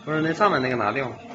不是那上面那个拿掉。